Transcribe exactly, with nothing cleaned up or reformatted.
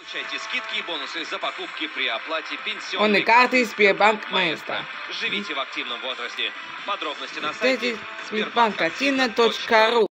Получайте скидки и бонусы за покупки при оплате Он пенсионной и карты Сбербанк Маэстро. Живите в активном возрасте. Подробности на сайте сбербанк точка ру.